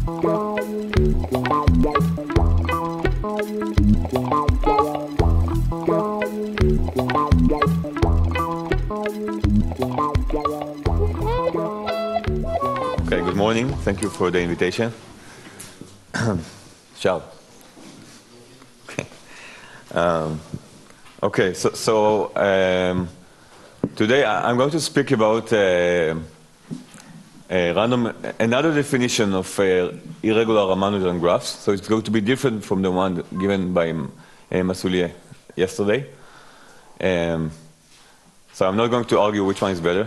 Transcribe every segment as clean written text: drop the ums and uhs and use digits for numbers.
Okay, good morning. Thank you for the invitation. Ciao. Okay. Today I'm going to speak about another definition of irregular Ramanujan graphs. So it's going to be different from the one given by Masoulier yesterday. So I'm not going to argue which one is better.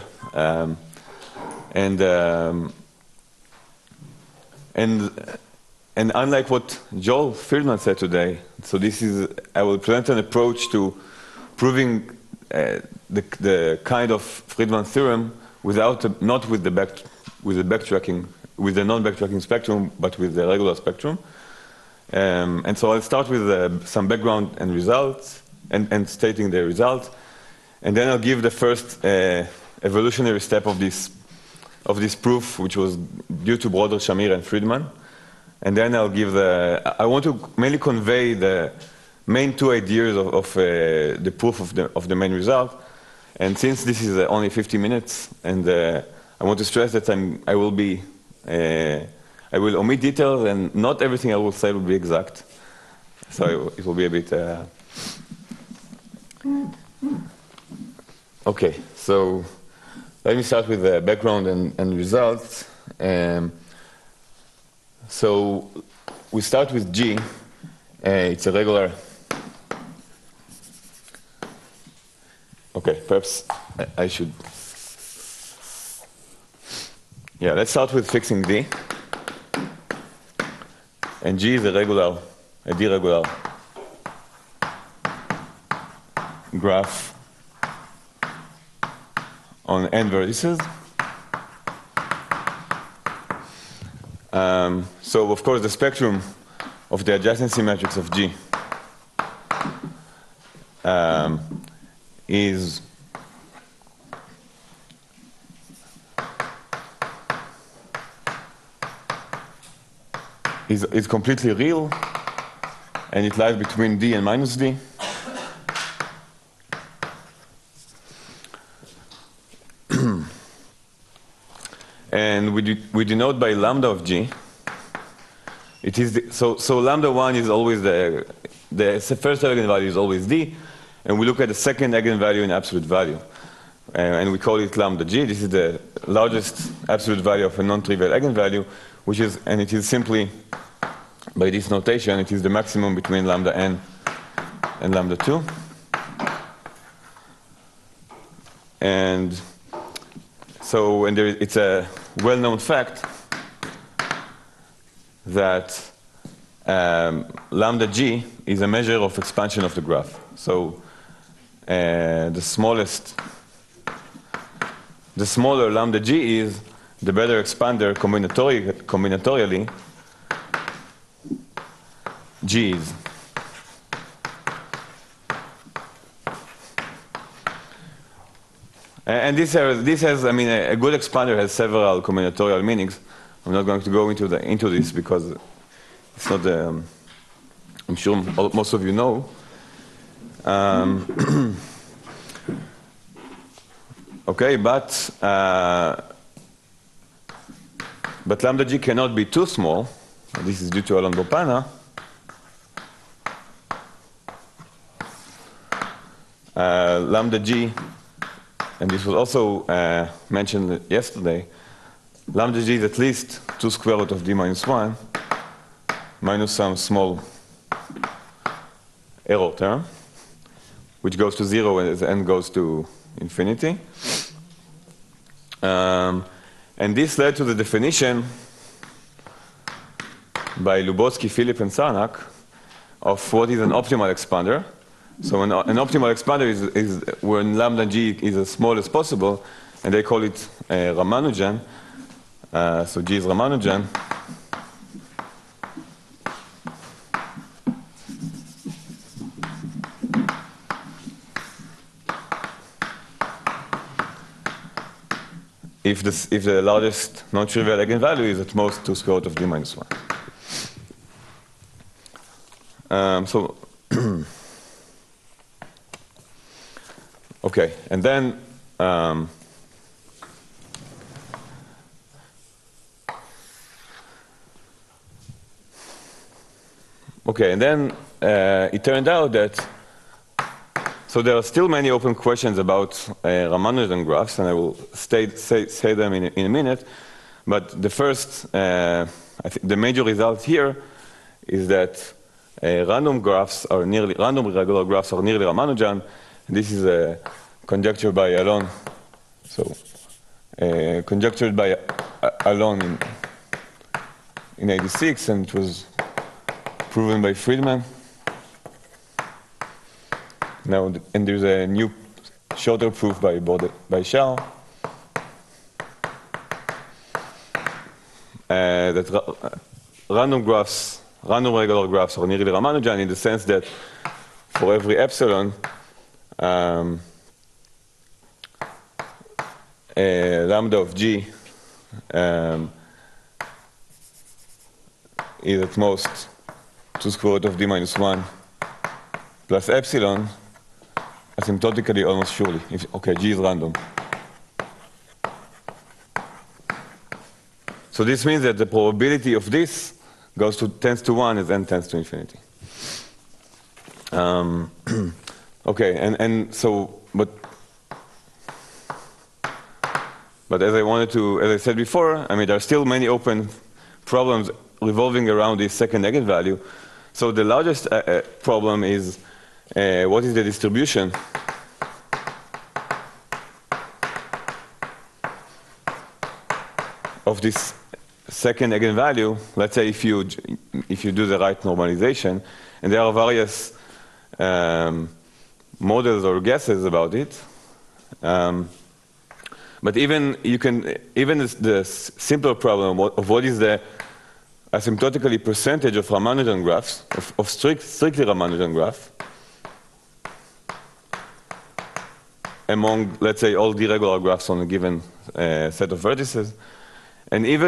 And unlike what Joel Friedman said today, so I will present an approach to proving the kind of Friedman theorem not with the non-backtracking spectrum, but with the regular spectrum. And so I'll start with some background and results, and stating the results, and then I'll give the first evolutionary step of this proof, which was due to Broder, Shamir, and Friedman. And then I'll give I want to mainly convey the main two ideas of the proof of the main result. And since this is only 50 minutes, and I want to stress that I will omit details, and not everything I will say will be exact. So it will be a bit. Okay, so let me start with the background and results. So we start with G. It's a regular. Okay, perhaps I should. Yeah, let's start with fixing D. And G is a D-regular graph on n vertices. So, of course, the spectrum of the adjacency matrix of G is completely real, and it lies between D and minus D. And we denote by lambda of G. It is so lambda 1 is always the first eigenvalue is always D, and we look at the second eigenvalue in absolute value, and we call it lambda G. This is the largest absolute value of a non-trivial eigenvalue, and it is simply, by this notation, it is the maximum between lambda n and lambda 2. And so, it's a well-known fact that lambda G is a measure of expansion of the graph. So the smaller lambda G is, the better expander combinatorially G is. And this has, I mean, a good expander has several combinatorial meanings. I'm not going to go into this because it's not I'm sure most of you know. Okay, but lambda G cannot be too small. This is due to Alon-Bopana. Lambda G, and this was also mentioned yesterday, lambda G is at least 2 square root of D minus 1 minus some small error term, which goes to 0 as n goes to infinity. And this led to the definition by Lubotsky, Philip, and Sarnak of what is an optimal expander. So an optimal expander is when lambda G is as small as possible, and they call it Ramanujan. So G is Ramanujan. if the largest non-trivial eigenvalue is at most 2 square root of d minus 1. Okay, and then it turned out that so there are still many open questions about Ramanujan graphs, and I will say them in a minute. But the first, I think the major result here is that random irregular graphs are nearly Ramanujan. This is a conjecture by Alon. So conjectured by Alon in '86, and it was proven by Friedman. Now, and there's a new shorter proof by Shah that random regular graphs are nearly Ramanujan in the sense that for every epsilon, lambda of G is at most 2 square root of d minus 1 plus epsilon, asymptotically almost surely. Okay, G is random. So this means that the probability of this tends to 1 as n tends to infinity. Okay, and so, but as I said before, I mean, there are still many open problems revolving around this second eigenvalue. So the largest problem is what is the distribution of this second eigenvalue? Let's say if you do the right normalization, and there are various models or guesses about it. But even the simpler problem of what is the asymptotically percentage of Ramanujan graphs, of strictly Ramanujan graph, among, let's say, all the irregular graphs on a given set of vertices, and we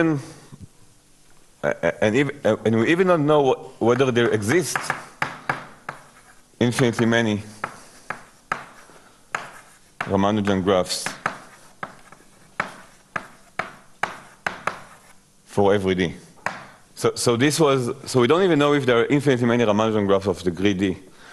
even don't know whether there exist infinitely many Ramanujan graphs for every d. So we don't even know if there are infinitely many Ramanujan graphs of degree d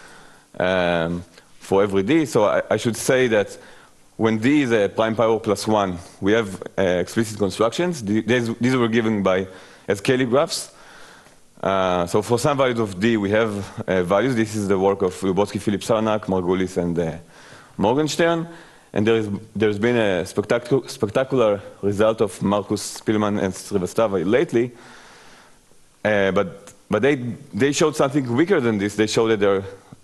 for every d. So I should say that when d is a prime power plus 1, we have explicit constructions. These were given as Cayley graphs. So for some values of d, we have values. This is the work of Lubotsky, Philip Sarnak, Margulis, and Morgenstern. And there's been a spectacular result of Marcus Spillman and Srivastava lately. But they showed something weaker than this. They showed that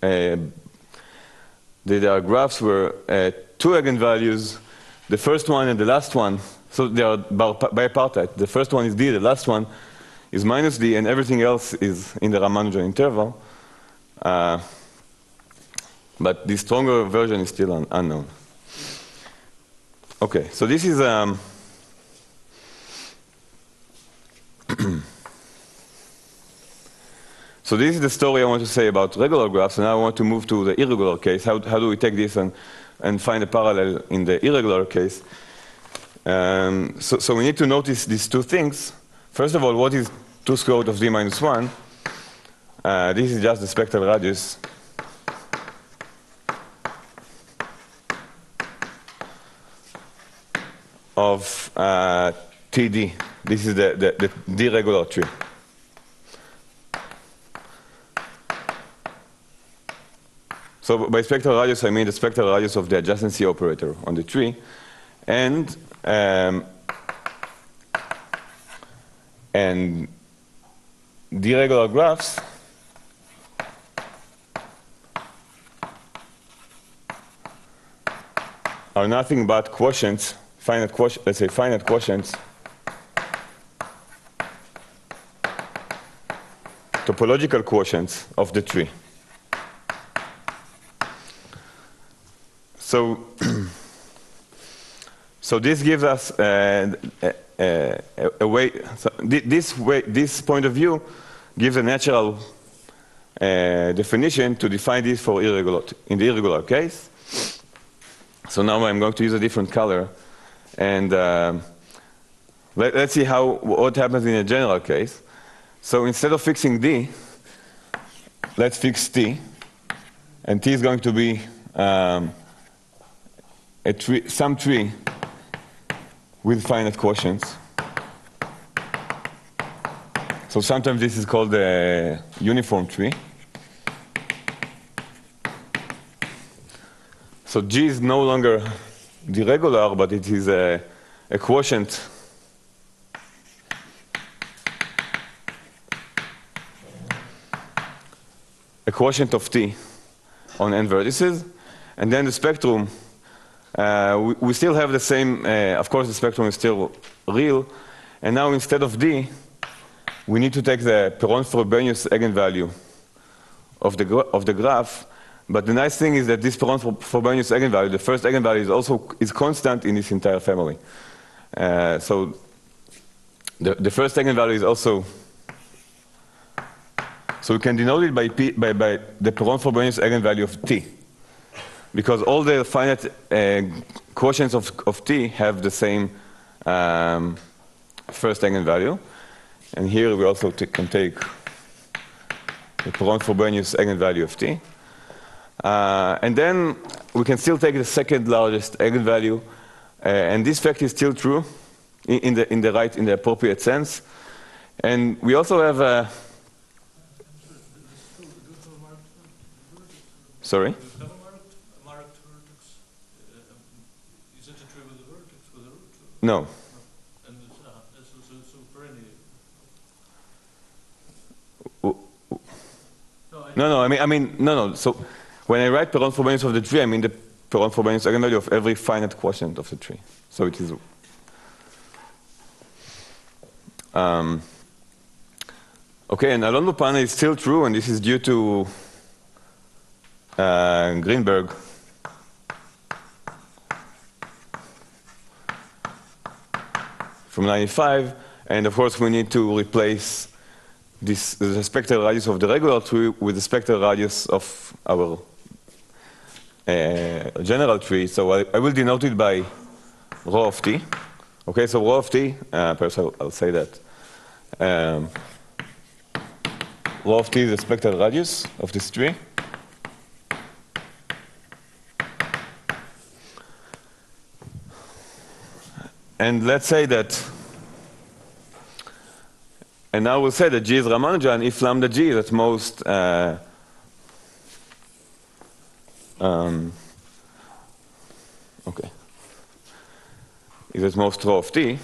their graphs were 2 eigenvalues, the first one and the last one. So they are bipartite. The first one is d, the last one is minus d, and everything else is in the Ramanujan interval. But the stronger version is still unknown. Okay, so this is so this is the story I want to say about regular graphs, and now I want to move to the irregular case. How do we take this and find a parallel in the irregular case? So we need to notice these 2 things. First of all, what is 2 square root of d minus 1? This is just the spectral radius of TD. This is the d regular tree. So by spectral radius, I mean the spectral radius of the adjacency operator on the tree. And d regular graphs are nothing but quotients, let's say finite quotients, topological quotients of the tree. So So this gives us a way. So this point of view gives a natural definition to define this for irregular in the irregular case. So now I'm going to use a different color, and let's see what happens in a general case. So instead of fixing D, let's fix T, and T is going to be some tree with finite quotients. So sometimes this is called a uniform tree. So G is no longer the regular, but it is a quotient of T on n vertices. And then the spectrum, we still have the same, of course the spectrum is still real. And now instead of D, we need to take the Perron-Frobenius eigenvalue of the graph. But the nice thing is that this Perron-Frobenius eigenvalue, the first eigenvalue, is constant in this entire family. So the first eigenvalue is also, so we can denote it by the Perron-Frobenius eigenvalue of T, because all the finite quotients of T have the same first eigenvalue. And here we also can take the Perron-Frobenius eigenvalue of T. And then we can still take the second largest eigenvalue, and this fact is still true in the appropriate sense. And we also have a sorry. Marked vertex. Is it a tree with a vertex with a root? No. And so perennial. No. I mean, no. So when I write Perron-Frobenius of the tree, I mean the Perron-Frobenius eigenvalue of every finite quotient of the tree. So it is. Okay, and Alon Lupana is still true, and this is due to Greenberg. From 95, and of course we need to replace the spectral radius of the regular tree with the spectral radius of our general tree. So I will denote it by rho of T. Okay, so rho of T, perhaps I'll say that. Rho of T is the spectral radius of this tree. And let's say that, and now we'll say that G is Ramanujan if lambda G is at most is at most rho of T.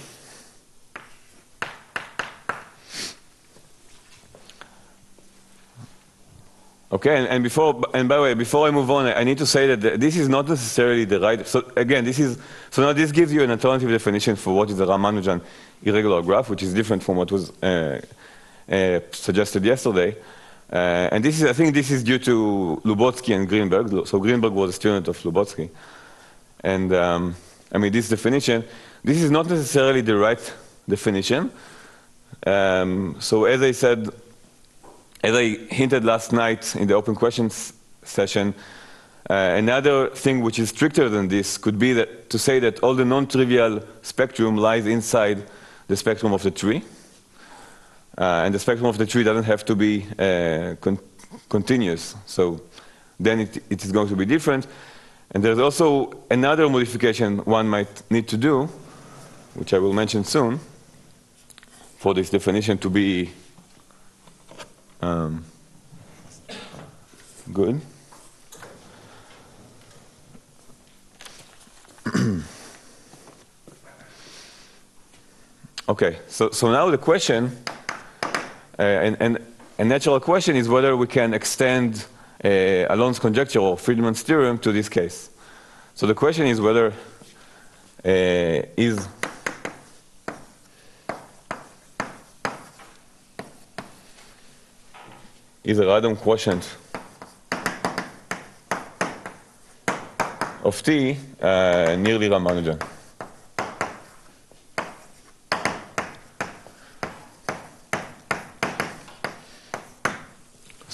Okay, and by the way, before I move on, I need to say that this is not necessarily the right. So again, now this gives you an alternative definition for what is a Ramanujan irregular graph, which is different from what was suggested yesterday. And I think this is due to Lubotsky and Greenberg. So Greenberg was a student of Lubotsky, and I mean this definition. This is not necessarily the right definition. So as I said. As I hinted last night in the open questions session, another thing which is stricter than this could be to say that all the non-trivial spectrum lies inside the spectrum of the tree. And the spectrum of the tree doesn't have to be continuous. So then it is going to be different. And there's also another modification one might need to do, which I will mention soon, for this definition to be good. Okay, so now the question, and a natural question is whether we can extend Alon's conjecture or Friedman's theorem to this case. So the question is whether is a random quotient of T nearly Ramanujan.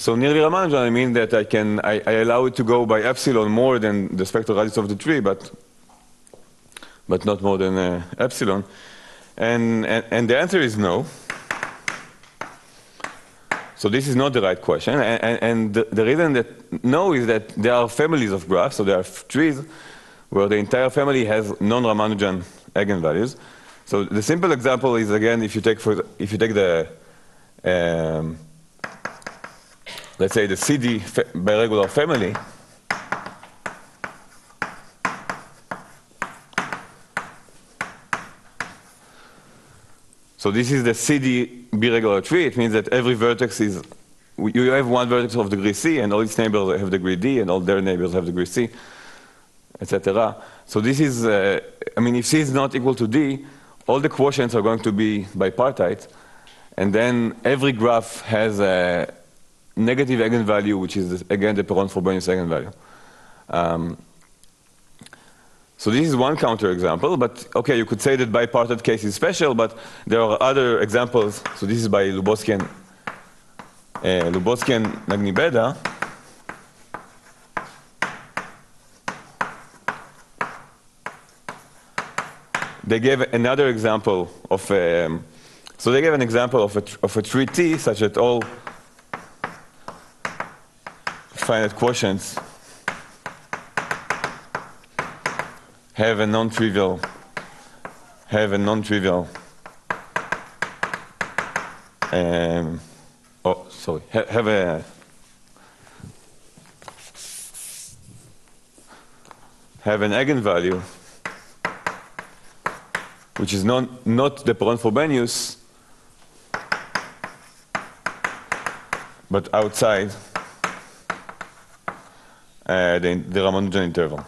So nearly Ramanujan, I mean that I allow it to go by epsilon more than the spectral radius of the tree, but not more than epsilon. And the answer is no. So this is not the right question. And the reason that no is that there are families of graphs, so there are trees where the entire family has non-Ramanujan eigenvalues. So the simple example is, again, if you take the let's say the CD biregular family, so this is the CD biregular tree. It means that every vertex is, you have one vertex of degree C, and all its neighbors have degree D, and all their neighbors have degree C, etc. So this is, I mean, if C is not equal to D, all the quotients are going to be bipartite, and then every graph has a negative eigenvalue, which is, again, the Perron-Frobenius eigenvalue. So this is one counterexample, but okay, you could say that bipartite case is special, but there are other examples. So this is by Lubowski and Nagnibeda. They gave another example of, so they gave an example of a tree T such that all finite quotients have a non-trivial have an eigenvalue which is not the Perron-Frobenius, but outside the Ramanujan interval.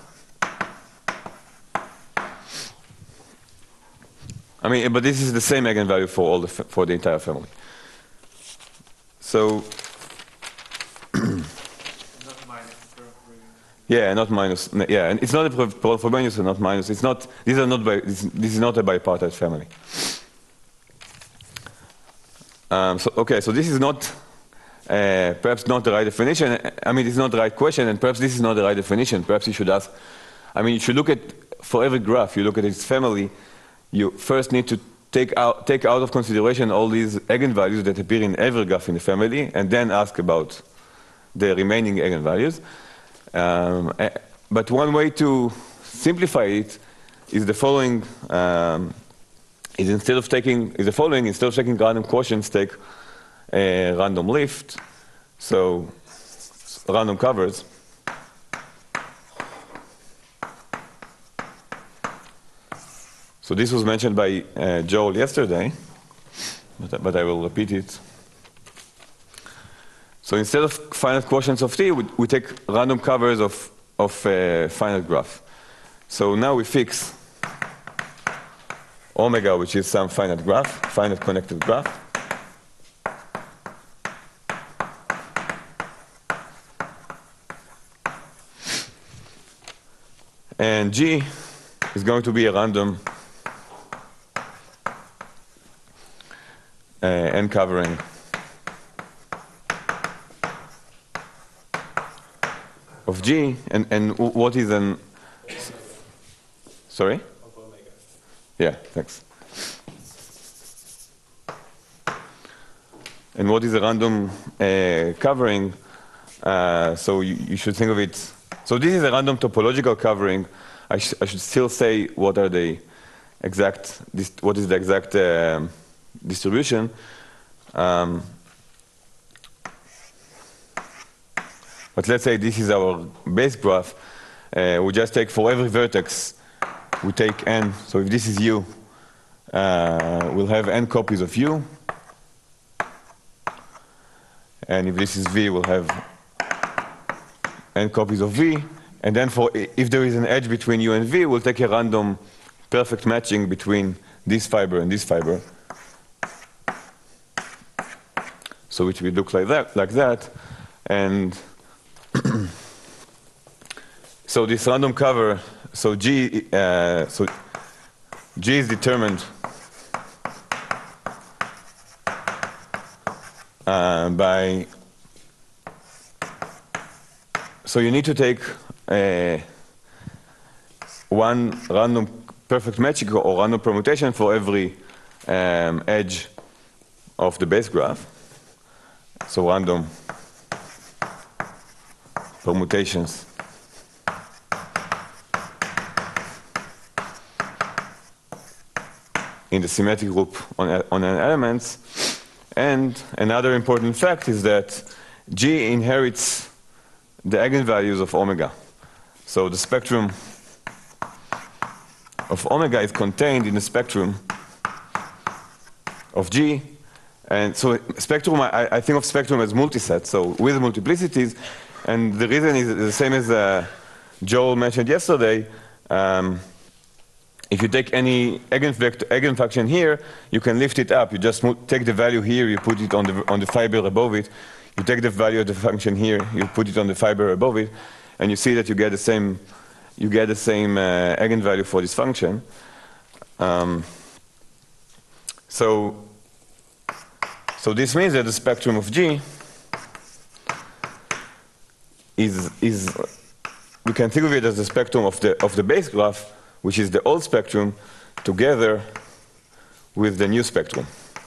I mean, but this is the same eigenvalue for for the entire family. So, yeah, not minus. Yeah, and it's not a Perron-Frobenius and not minus. It's not. These are not. This is not a bipartite family. So okay, so this is not perhaps not the right definition. I mean, it's not the right question, and perhaps this is not the right definition. Perhaps you should ask. I mean, you should look at, for every graph, you look at its family. You first need to take out of consideration all these eigenvalues that appear in every graph in the family, and then ask about the remaining eigenvalues. But one way to simplify it is the following: instead of taking random quotients, take a random lift, so random covers. So this was mentioned by Joel yesterday, but I will repeat it. So instead of finite quotients of T, we take random covers of a finite graph. So now we fix omega, which is some finite graph, finite connected graph. And G is going to be a random n covering of G, and what is an, sorry? Of omega. Yeah, thanks. And what is a random covering? So you should think of it. So this is a random topological covering. I should still say what are the exact. What is the exact distribution? But let's say this is our base graph. We just take for every vertex, we take n. So if this is U, we'll have n copies of U. And if this is V, we'll have n copies of V. And then if there is an edge between U and V, we'll take a random perfect matching between this fiber and this fiber. So which will look like that. And so this random cover, so G is determined by so you need to take one random perfect matching or random permutation for every edge of the base graph. So random permutations in the symmetric group on n elements. And another important fact is that G inherits the eigenvalues of omega. So the spectrum of omega is contained in the spectrum of G. And so spectrum, I think of spectrum as multisets, so with multiplicities. And the reason is the same as Joel mentioned yesterday. If you take any eigenfunction here, you can lift it up. You just take the value here, you put it on the fiber above it. You take the value of the function here, you put it on the fiber above it, and you see that you get the same eigenvalue for this function. So this means that the spectrum of G is we can think of it as the spectrum of the base graph, which is the old spectrum, together with the new spectrum.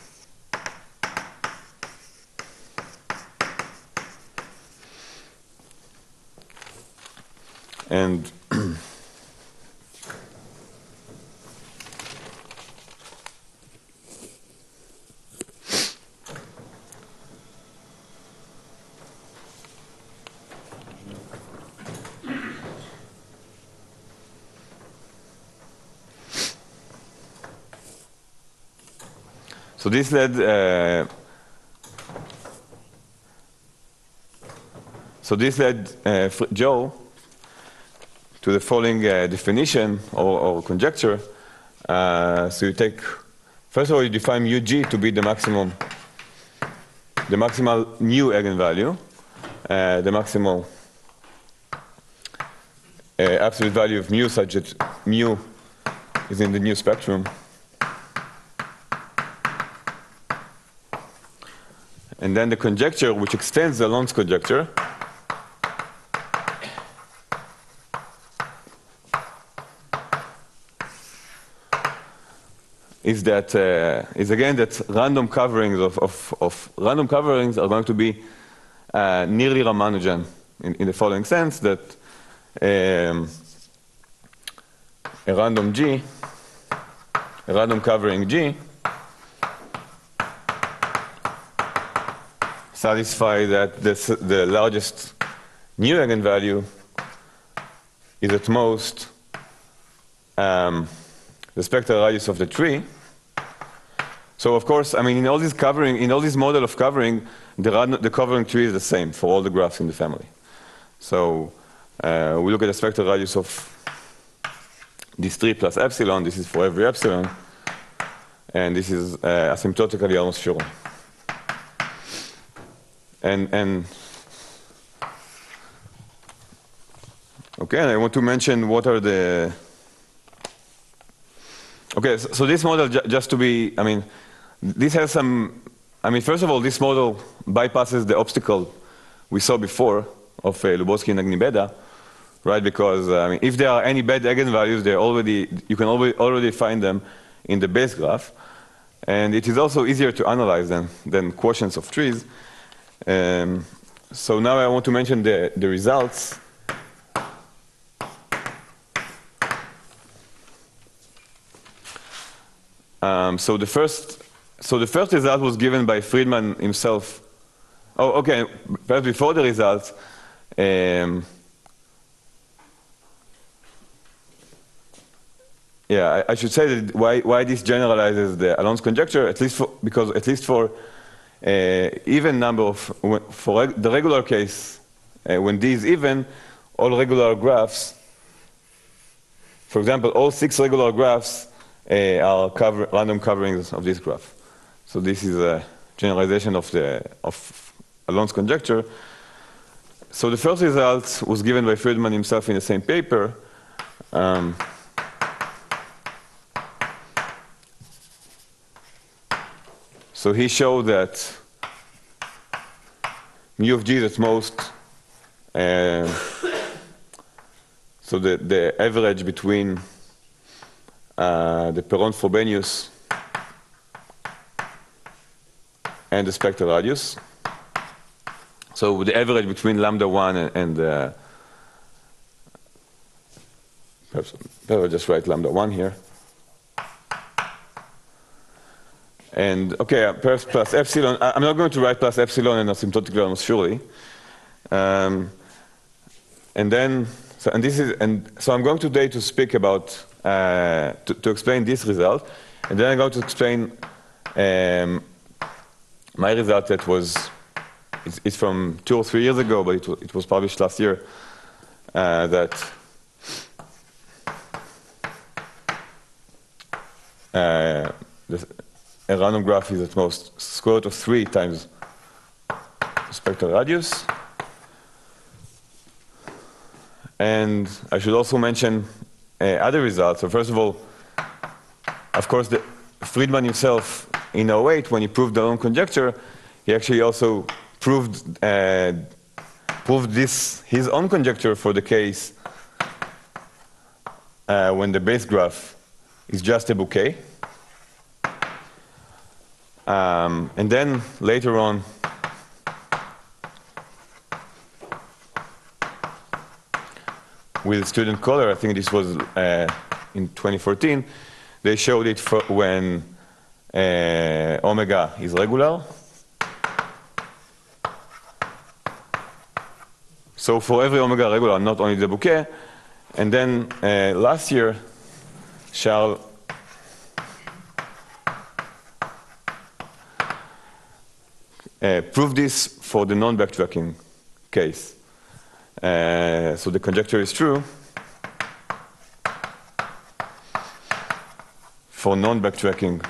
And so this led Joe to the following definition or conjecture. So you take, first of all, you define μg to be the maximal new eigenvalue, the maximal absolute value of mu, such that mu is in the new spectrum. And then the conjecture, which extends the Alon's conjecture, is again that random coverings of random coverings are going to be nearly Ramanujan in the following sense, that a random covering G satisfy that the largest new eigenvalue is at most the spectral radius of the tree. So of course, I mean, in all this model of covering, the covering tree is the same for all the graphs in the family. So we look at the spectral radius of this tree plus epsilon. This is for every epsilon, and this is asymptotically almost sure. And okay, and I want to mention what are the. Okay, so this model, just to be, I mean, this has some. I mean, first of all, this model bypasses the obstacle we saw before of Lubowski and Agni-Beda, right? Because I mean, if there are any bad eigenvalues, you can already find them in the base graph, and it is also easier to analyze them than quotients of trees. So now I want to mention the results. So the first result was given by Friedman himself. Oh, okay. Perhaps before the results, yeah, I should say that why this generalizes the Alon's conjecture, because at least for even number for the regular case, when D is even, all regular graphs, for example, all 6 regular graphs are random coverings of this graph. So this is a generalization of Alon's conjecture. So the first result was given by Friedman himself in the same paper. So he showed that mu of G is at most So the average between the Perron-Frobenius and the spectral radius. So the average between lambda 1 and perhaps I'll just write lambda 1 here. And okay, perhaps plus epsilon. I'm not going to write plus epsilon and asymptotically almost surely. And then, so I'm going today to speak about to explain this result, and then I'm going to explain my result that was it's from 2 or 3 years ago, but it was published last year. That a random graph is at most square root of 3 times spectral radius. And I should also mention other results. So first of all, of course, Friedman himself, in 2008, when he proved the Doron conjecture, he actually also proved his own conjecture for the case when the base graph is just a bouquet. And then later on, with student Kohler, I think this was in 2014, they showed it for when omega is regular. So for every omega regular, not only the bouquet. And then last year, Charles proved this for the non-backtracking case. So the conjecture is true for non-backtracking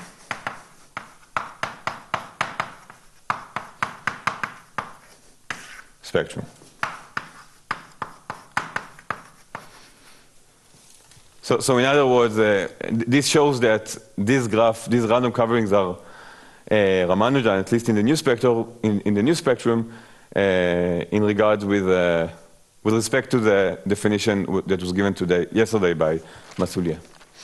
spectrum. So in other words, this shows that these random coverings are Ramanujan, at least in the new spectrum, in the new spectrum, in regards with respect to the definition that was given yesterday by Masulia.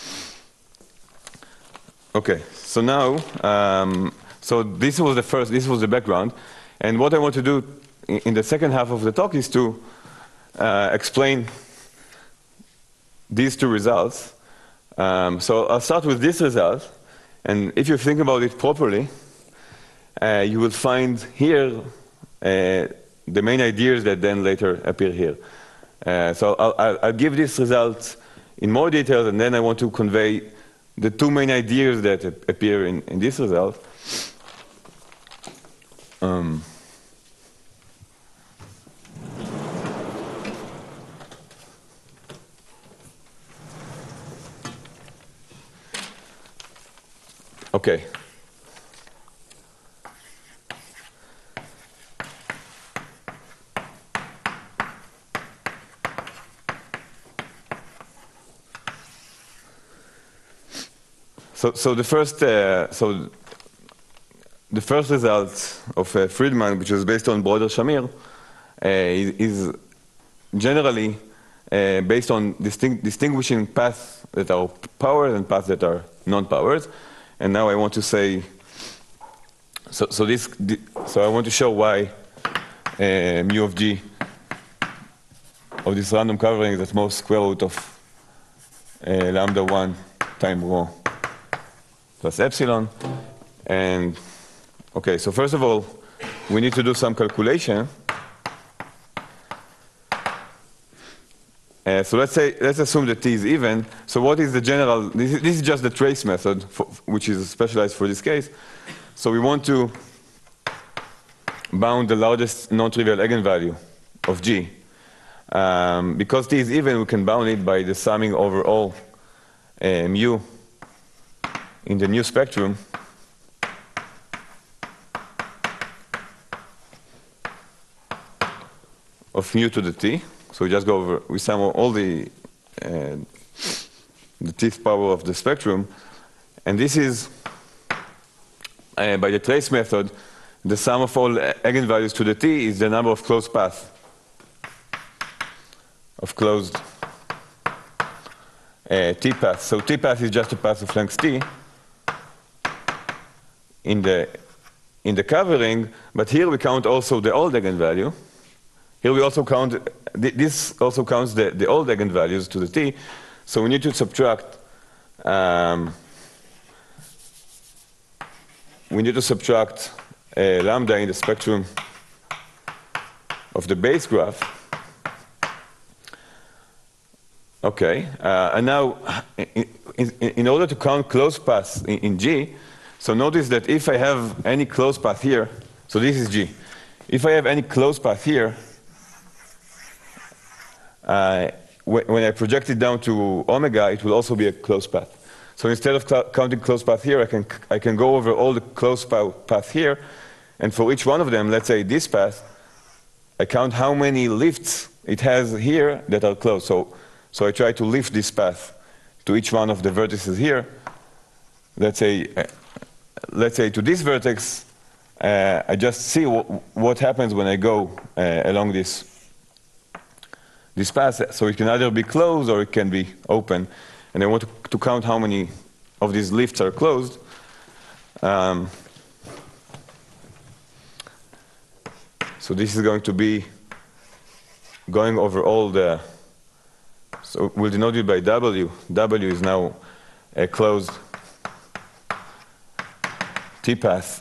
Okay, so now, so this was the background, and what I want to do in the second half of the talk is to explain these two results. So I'll start with this result, and if you think about it properly, you will find here the main ideas that then later appear here. So I'll give this result in more detail, and then I want to convey the two main ideas that appear in this result. Okay. So the first result of Friedman, which was based on Broder-Shamir, is generally based on distinguishing paths that are powers and paths that are non-powers. And now I want to say, so I want to show why mu of g of this random covering is at most square root of lambda 1 times rho plus epsilon. And okay, so first of all, we need to do some calculation. So let's assume that t is even. So what is the general? This is just the trace method, which is specialized for this case. So we want to bound the largest non-trivial eigenvalue of g. Because t is even, we can bound it by the summing over all mu in the new spectrum of mu to the t. So we just go over, we sum all the tth power of the spectrum, and this is by the trace method. The sum of all eigenvalues to the t is the number of closed paths of closed t path. So t path is just a path of length t in the covering, but here we count also the old eigenvalue. Here we also count, this also counts the old eigenvalues to the t, so we need to subtract lambda in the spectrum of the base graph. Okay, and now in order to count closed paths in G, so notice that if I have any closed path here, so this is G. If I have any closed path here, when I project it down to omega, it will also be a closed path. So instead of counting closed path here, I can go over all the closed path here, and for each one of them, let's say this path, I count how many lifts it has here that are closed. So I try to lift this path to each one of the vertices here. Let's say to this vertex, I just see what happens when I go along this path. So it can either be closed or it can be open. And I want to count how many of these lifts are closed. So this is going to be going over all the, so we'll denote it by W. W is now a closed t-path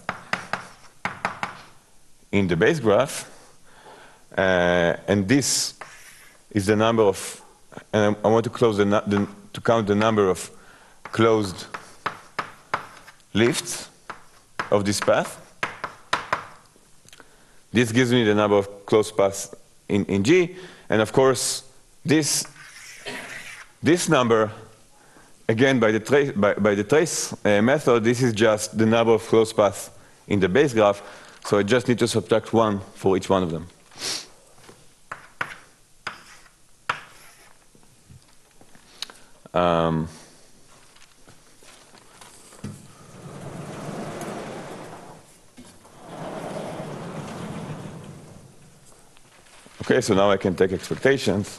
in the base graph. And this is the number of, and I want to close to count the number of closed lifts of this path. This gives me the number of closed paths in G, and of course this number, again by the trace method, this is just the number of closed paths in the base graph. So I just need to subtract 1 for each one of them. Okay, so now I can take expectations.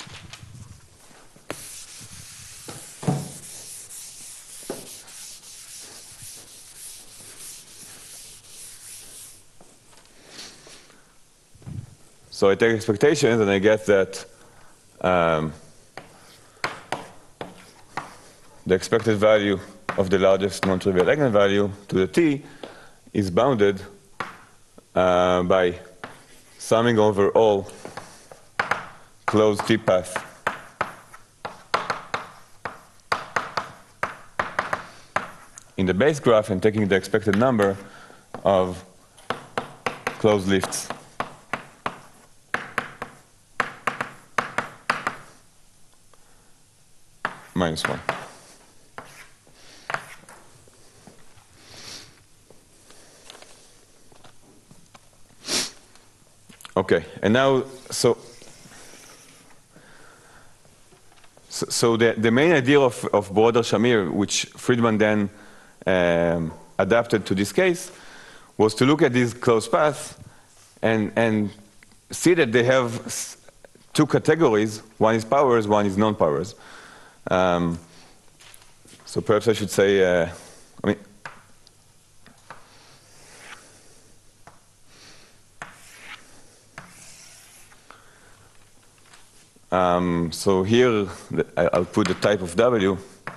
So I take expectations and I get that the expected value of the largest non-trivial eigenvalue to the t is bounded by summing over all closed t-paths in the base graph and taking the expected number of closed lifts. Minus 1. Okay, and now, so the main idea of Broder-Shamir, which Friedman then adapted to this case, was to look at these closed paths and see that they have two categories. One is powers, one is non-powers. So perhaps I should say, so here I'll put the type of W,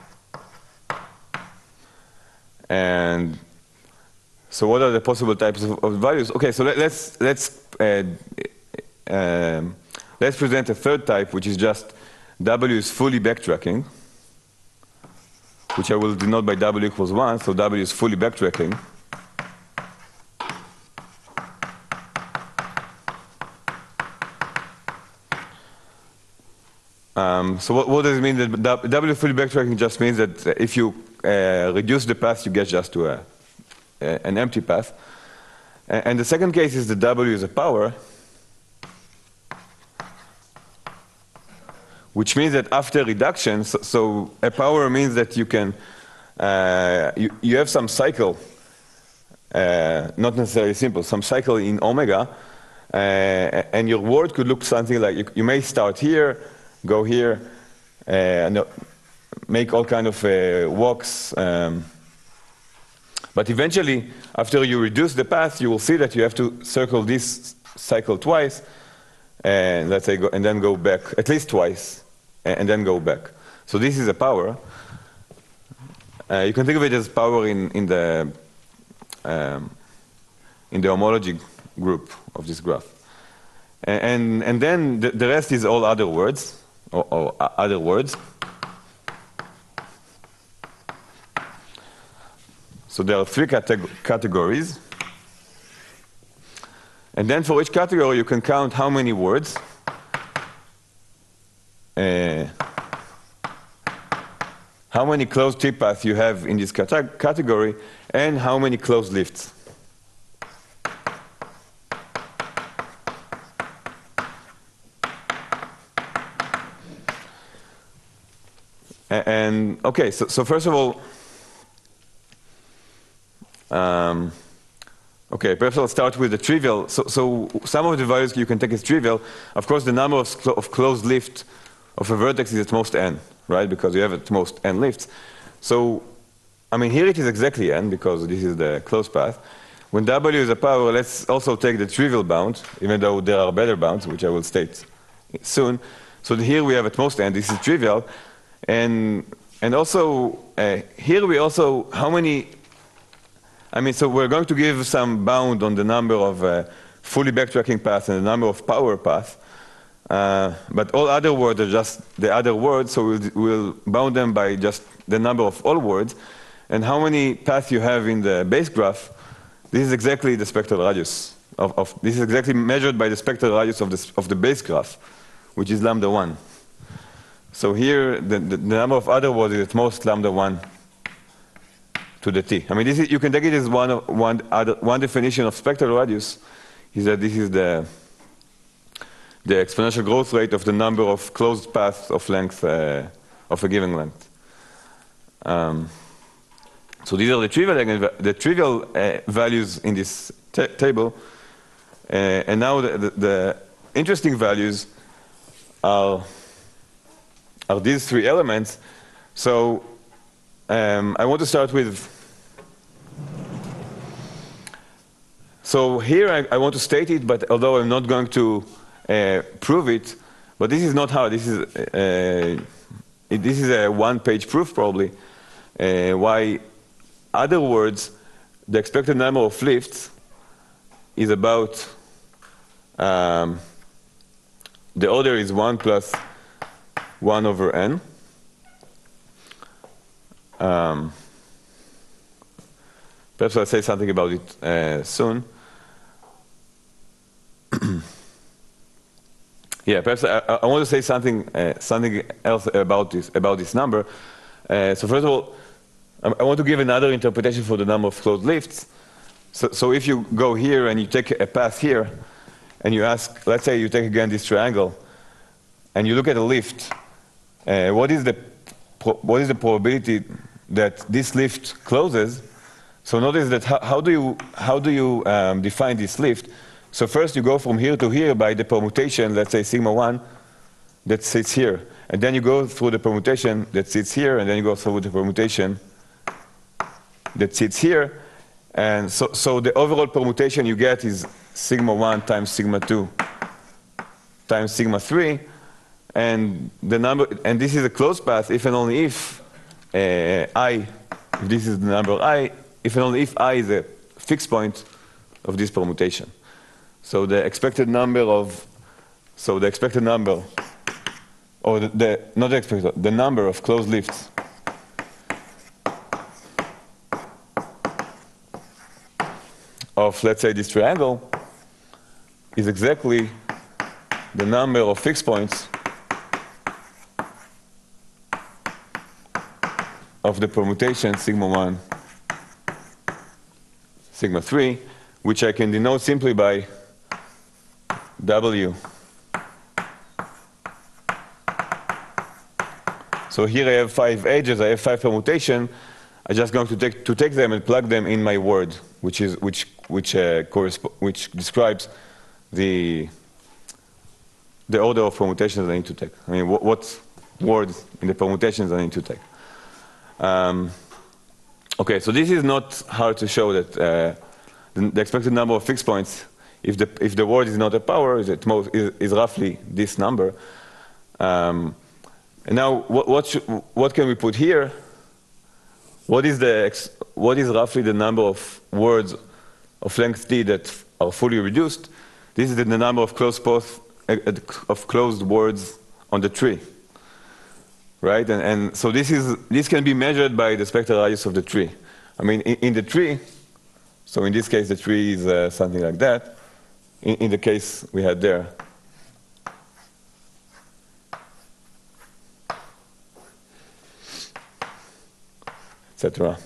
and so what are the possible types of values? Okay, so let's present a third type, which is just W is fully backtracking, which I will denote by W equals 1, so W is fully backtracking. So what does it mean that W fully backtracking just means that if you reduce the path, you get just to an empty path. And the second case is that W is a power, which means that after reduction, so a power means that you can, you have some cycle, not necessarily simple, some cycle in omega, and your world could look something like, you may start here, go here, make all kind of walks. But eventually, after you reduce the path, you will see that you have to circle this cycle twice, and let's say and then go back at least twice, and then go back. So this is a power. You can think of it as power in the homology group of this graph. And then the rest is all other words, or other words. So there are three categories. And then for each category, you can count how many words. How many closed tip paths you have in this category, and how many closed lifts. And okay, so first of all, okay, perhaps I'll start with the trivial. So some of the values you can take as trivial. Of course, the number of closed lifts of a vertex is at most n, right? Because you have at most n lifts. So, I mean, here it is exactly n, because this is the closed path. When W is a power, let's also take the trivial bound, even though there are better bounds, which I will state soon. So here we have at most n, this is trivial. And also, here we also, how many, I mean, so we're going to give some bound on the number of fully backtracking paths and the number of power paths. But all other words are just the other words, so we'll bound them by just the number of all words. And how many paths you have in the base graph, this is exactly the spectral radius. This is exactly measured by the spectral radius of the base graph, which is lambda 1. So here, the number of other words is at most lambda 1 to the t. I mean, this is, you can take it as one definition of spectral radius, is that this is the exponential growth rate of the number of closed paths of length, of a given length. So these are the trivial values in this table. And now the interesting values are these three elements. So I want to start with, so here I want to state it, but although I'm not going to prove it, but this is not how, this is a one-page proof probably, why other words, the expected number of lifts is about, the order is 1 plus 1 over n. Perhaps I'll say something about it soon. Yeah, perhaps I want to say something else about this number. So first of all, I want to give another interpretation for the number of closed lifts. So if you go here and you take a path here, and you ask, let's say you take again this triangle, and you look at a lift, what is the probability that this lift closes? So notice that how do you define this lift? So first you go from here to here by the permutation, let's say sigma 1, that sits here. And then you go through the permutation that sits here, and then you go through the permutation that sits here. And so the overall permutation you get is sigma 1 times sigma 2 times sigma 3. And the number, and this is a closed path if and only if I, if this is the number I, if and only if I is a fixed point of this permutation. So the expected number of, or the number of closed lifts of, let's say, this triangle is exactly the number of fixed points of the permutation sigma 1, sigma 3, which I can denote simply by W. So here I have 5 edges, I have 5 permutation. I'm just going to take them and plug them in my word, which describes the order of permutations I need to take. I mean, words in the permutations I need to take. Okay, so this is not hard to show that the expected number of fixed points, if the word is not a power, is roughly this number. And now, what can we put here? What is roughly the number of words of length t that are fully reduced? This is the number of closed words on the tree, right? And so this can be measured by the spectral radius of the tree. I mean, in the tree, so in this case the tree is something like that. In the case we had there, etc.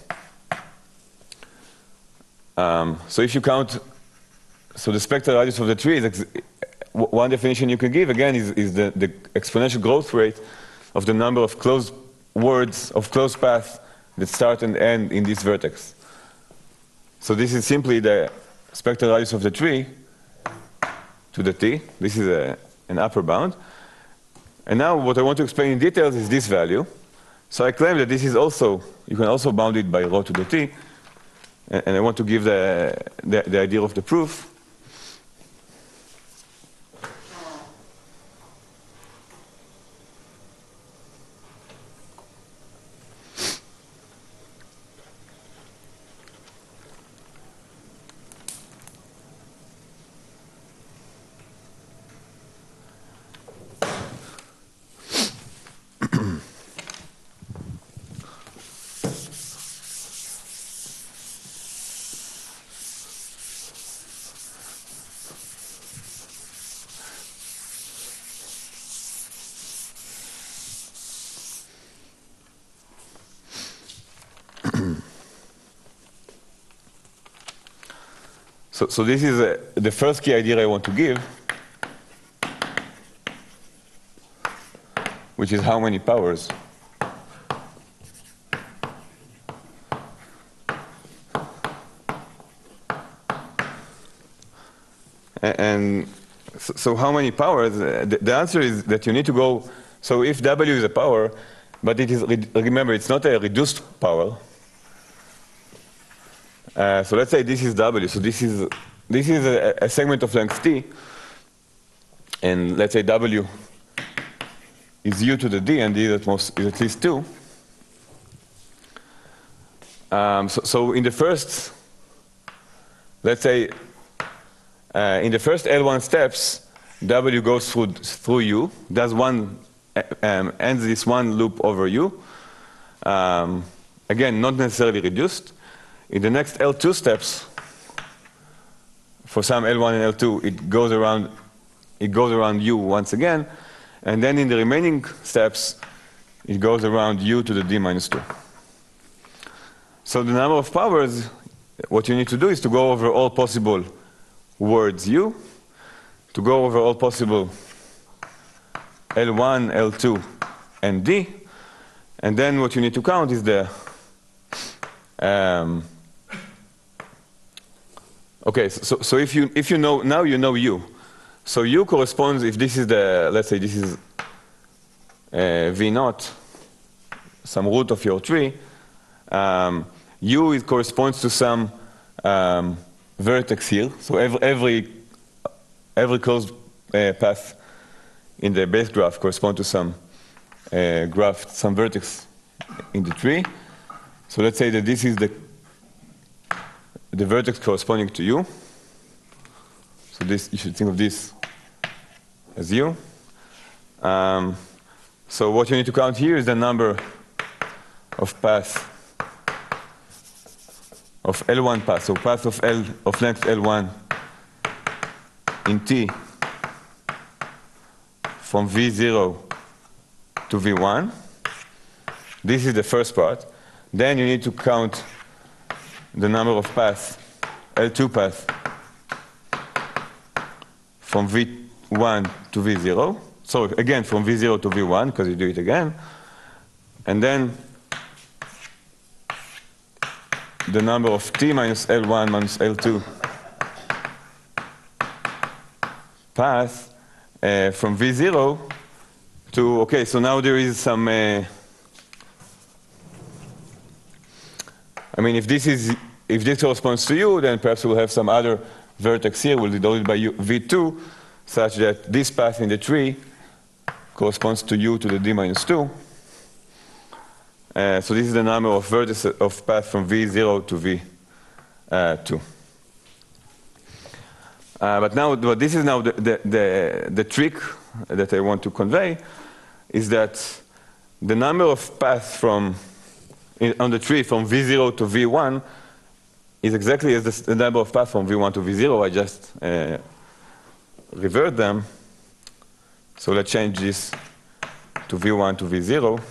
So if you count, so the spectral radius of the tree is one definition you can give again is the exponential growth rate of the number of closed words of closed paths that start and end in this vertex. So this is simply the spectral radius of the tree to the t. This is an upper bound. And now what I want to explain in details is this value. So I claim that this is also, you can also bound it by rho to the t. And I want to give the idea of the proof. So this is the first key idea I want to give, which is how many powers. And so how many powers? The answer is that you need to go, so if W is a power, but it is, remember, it's not a reduced power. So let's say this is W. So this is a segment of length t, and let's say W is u to the d, and d is at least 2. So in the first, let's say, in the first L1 steps, W goes through u, does ends this one loop over u. Again, not necessarily reduced. In the next L2 steps, for some L1 and L2, it goes around u once again, and then in the remaining steps, it goes around u to the d minus 2. So the number of powers, what you need to do is to go over all possible words u, to go over all possible L1, L2, and d, and then what you need to count is the okay, so if you know, now you know u. So u corresponds, if this is let's say this is v naught, some root of your tree, u corresponds to some vertex here. So every closed path in the base graph corresponds to some graph, some vertex in the tree. So let's say that this is the vertex corresponding to u. So this, you should think of this as u. So what you need to count here is the number of paths of L1 paths. So path of length L1 in T from V0 to V1. This is the first part. Then you need to count the number of paths, L2 paths, from V1 to V0. So again, from V0 to V1, because you do it again. And then the number of T minus L1 minus L2 paths from V0 okay, so now there is some, I mean, if this corresponds to U, then perhaps we'll have some other vertex here, we'll denote it by V2, such that this path in the tree corresponds to U to the D minus 2. So this is the number of vertices of path from V0 to V2. But now, this is now the trick that I want to convey, is that the number of paths on the tree from V0 to V1 is exactly as the number of paths from V1 to V0. I just revert them. So let's change this to V1 to V0.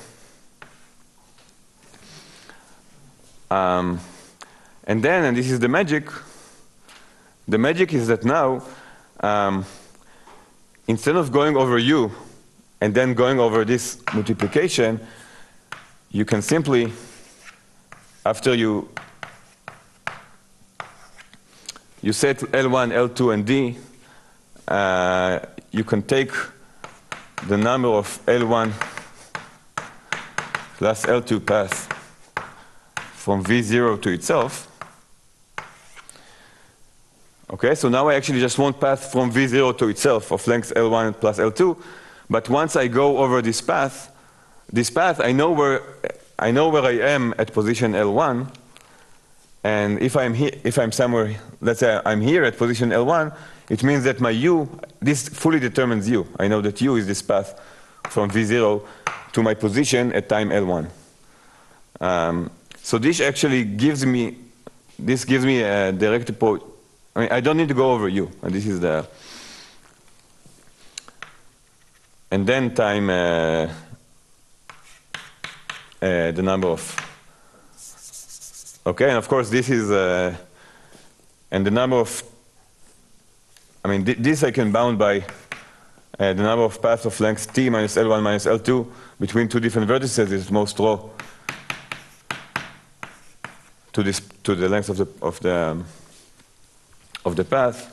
And this is the magic is that now, instead of going over U and then going over this multiplication, you can simply, after you set L1, L2, and D, you can take the number of L1 plus L2 paths from V0 to itself. Okay, so now I actually just want path from V0 to itself of length L1 plus L2. But once I go over this path, I know where I am at position L1. And if I'm somewhere, let's say I'm here at position L1, it means that my U, this fully determines U. I know that U is this path from V0 to my position at time L1. So this actually gives me a direct approach. I mean, I don't need to go over U, and this is the, and then time the number of, okay, and of course this is, and the number of, I mean, this I can bound by the number of paths of length T minus L1 minus L2 between two different vertices is most rho to the length of the path.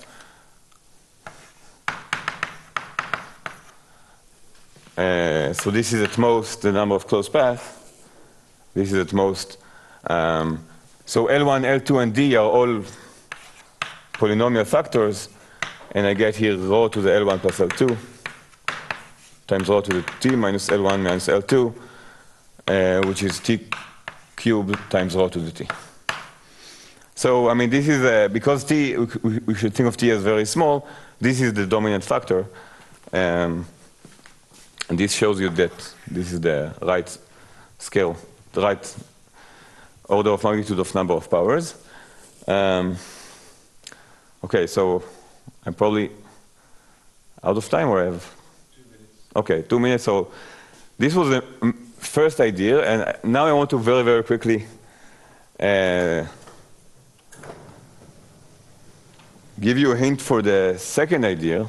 So this is at most the number of closed paths. This is at most. So L1, L2, and D are all polynomial factors, and I get here rho to the L1 plus L2 times rho to the T minus L1 minus L2, which is T cubed times rho to the T. So, I mean, this is, because T, we should think of T as very small, this is the dominant factor. And this shows you that this is the right scale, the right order of magnitude of number of powers. Okay, so I'm probably out of time, or I have? 2 minutes. Okay, 2 minutes. So this was the first idea, and now I want to very, very quickly give you a hint for the second idea.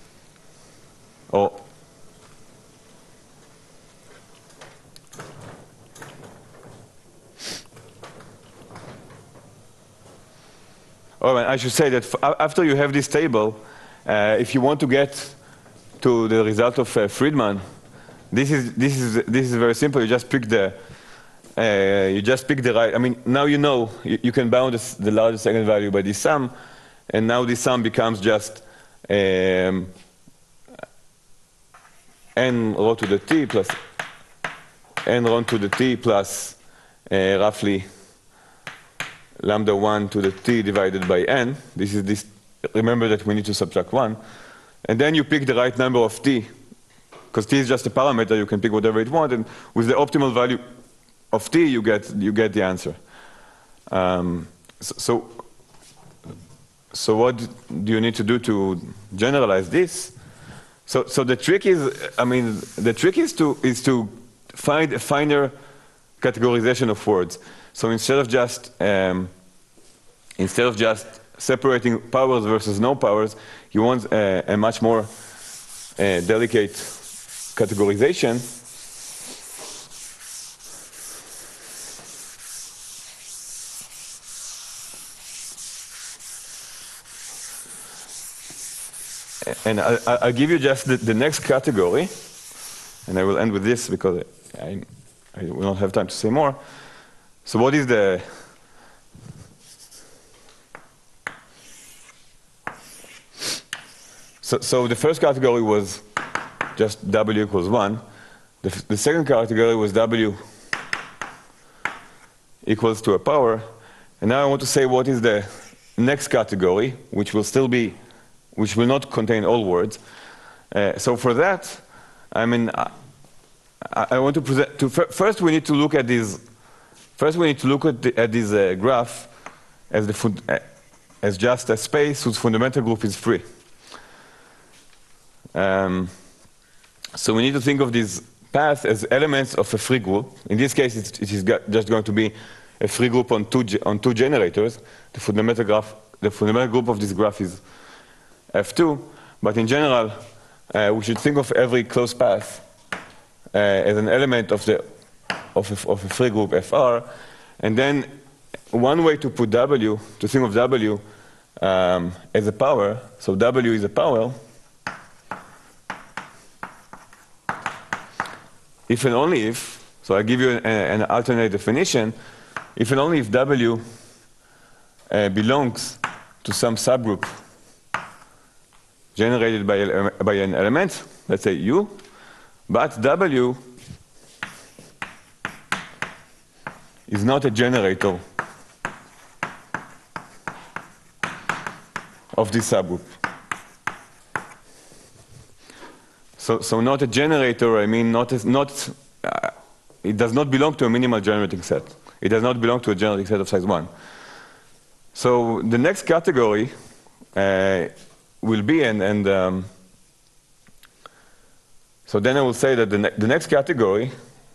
I should say that after you have this table, if you want to get to the result of Friedman, this is very simple. You just pick the right. I mean, now you know you can bound the largest eigenvalue by this sum, and now this sum becomes just n rho to the t plus n rho to the t plus roughly lambda 1 to the t divided by n. This is this. Remember that we need to subtract 1. And then you pick the right number of t, because t is just a parameter. You can pick whatever it want, and with the optimal value of t, you get the answer. So what do you need to do to generalize this? So the trick is, I mean, the trick is to find a finer categorization of words. So instead of just separating powers versus no powers, you want a much more delicate categorization. And I'll give you just the next category. and I will end with this because I will not have time to say more. So what is the So the first category was just W equals 1. The second category was W equals to a power. And now I want to say what is the next category, which will not contain all words. So for that, I mean, I want to present. First, we need to look at these. First, we need to look at this graph as just a space whose fundamental group is free. So we need to think of these paths as elements of a free group. In this case, it is just going to be a free group on two generators. The fundamental group of this graph is F2. But in general, we should think of every closed path as an element of a free group FR. And then one way to put W, to think of W as a power, so W is a power, if and only if, so I give you an alternate definition, if and only if W belongs to some subgroup generated by an element, let's say U, but W is not a generator of this subgroup. So not a generator, I mean it does not belong to a minimal generating set. It does not belong to a generating set of size 1. So the next category will be, so then I will say that the next category,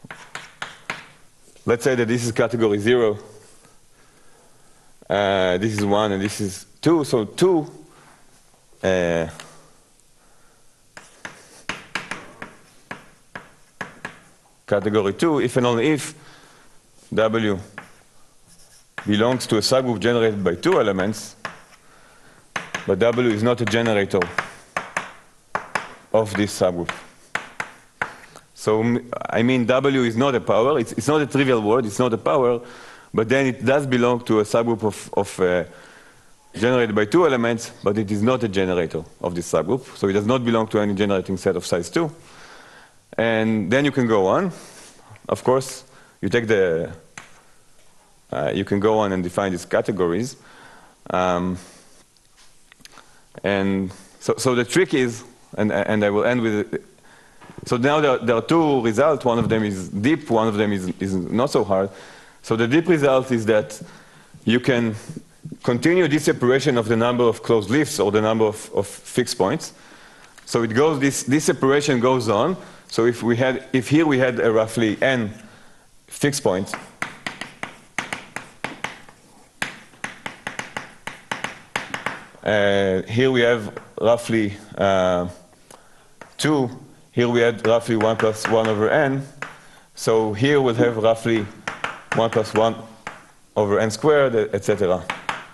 let's say that this is category 0, this is 1, and this is 2. So 2, category 2, if and only if W belongs to a subgroup generated by 2 elements, but W is not a generator of this subgroup. So I mean W is not a power. It's not a trivial word. It's not a power, but then it does belong to a subgroup of generated by 2 elements, but it is not a generator of this subgroup. So it does not belong to any generating set of size 2. And then you can go on. Of course, you take you can go on and define these categories. And so the trick is, and I will end with it. So now there are 2 results. One of them is deep, one of them is not so hard. So the deep result is that you can continue this separation of the number of closed leaves or the number of fixed points. So it goes, this separation goes on. So if here we had a roughly n fixed points, here we have roughly 2. Here we had roughly 1 plus 1 over n. So here we'll have roughly 1 plus 1 over n squared, etc.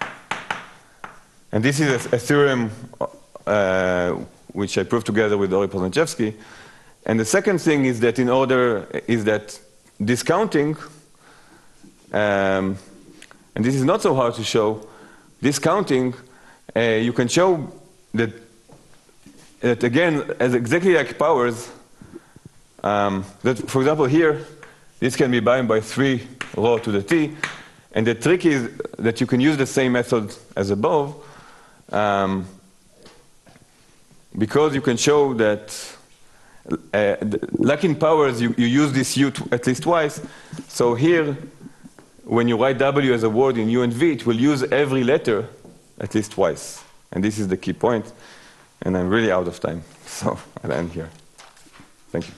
And this is a theorem which I proved together with Ori Poznanchevsky. And the second thing is that discounting, and this is not so hard to show, discounting, you can show that again, as exactly like powers, that for example here, this can be bound by 3 rho to the t, and the trick is that you can use the same method as above, because you can show that like in powers, you use this U at least twice. So here, when you write W as a word in U and V, it will use every letter at least twice. And this is the key point. And I'm really out of time. So I'll end here. Thank you.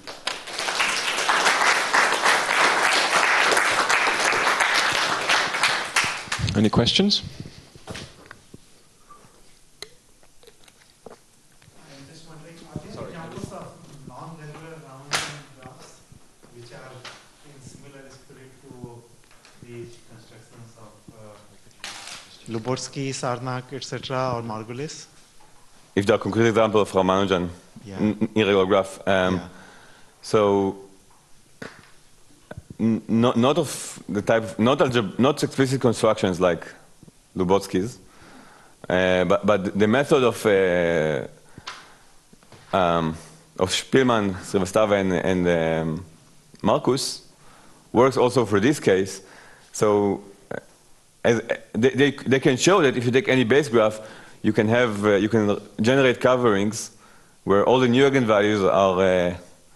Any questions? Lubotsky, Sarnak, etc., or Margulis? If there are concrete examples of Ramanujan, irregular graph. So not of the type, not explicit constructions like Lubotsky's, but the method of Spielmann, Srivastava, and Marcus works also for this case. So they can show that if you take any base graph, you can have you can generate coverings where all the new eigenvalues are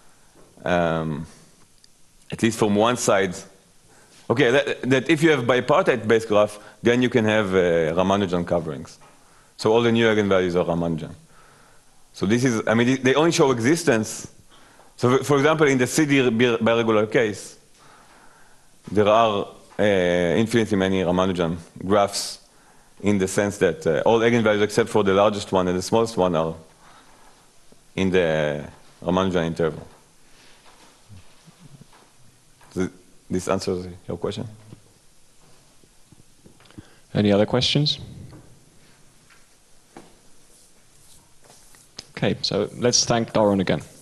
at least from one side. Okay, that if you have bipartite base graph, then you can have Ramanujan coverings. So all the new eigenvalues are Ramanujan. So this is, I mean, they only show existence. So for example, in the CD biregular case, there are infinitely many Ramanujan graphs in the sense that all eigenvalues except for the largest one and the smallest one are in the Ramanujan interval. This answers your question. Any other questions? Okay, so let's thank Doron again.